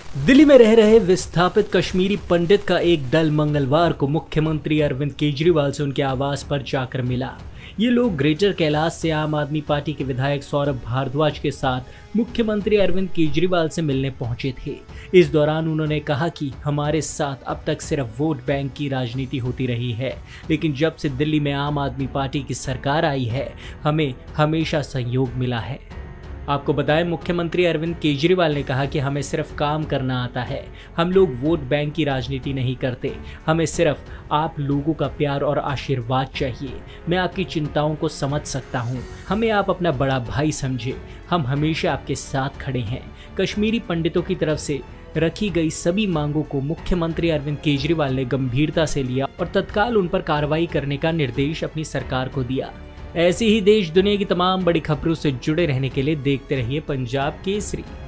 दिल्ली में रह रहे विस्थापित कश्मीरी पंडित का एक दल मंगलवार को मुख्यमंत्री अरविंद केजरीवाल से उनके आवास पर जाकर मिला। ये लोग ग्रेटर कैलाश से आम आदमी पार्टी के विधायक सौरभ भारद्वाज के साथ मुख्यमंत्री अरविंद केजरीवाल से मिलने पहुंचे थे। इस दौरान उन्होंने कहा कि हमारे साथ अब तक सिर्फ वोट बैंक की राजनीति होती रही है, लेकिन जब से दिल्ली में आम आदमी पार्टी की सरकार आई है, हमें हमेशा सहयोग मिला है। आपको बताएं, मुख्यमंत्री अरविंद केजरीवाल ने कहा कि हमें सिर्फ काम करना आता है, हम लोग वोट बैंक की राजनीति नहीं करते, हमें सिर्फ आप लोगों का प्यार और आशीर्वाद चाहिए। मैं आपकी चिंताओं को समझ सकता हूं, हमें आप अपना बड़ा भाई समझे, हम हमेशा आपके साथ खड़े हैं। कश्मीरी पंडितों की तरफ से रखी गई सभी मांगों को मुख्यमंत्री अरविंद केजरीवाल ने गंभीरता से लिया और तत्काल उन पर कार्रवाई करने का निर्देश अपनी सरकार को दिया। ऐसी ही देश दुनिया की तमाम बड़ी खबरों से जुड़े रहने के लिए देखते रहिए पंजाब केसरी।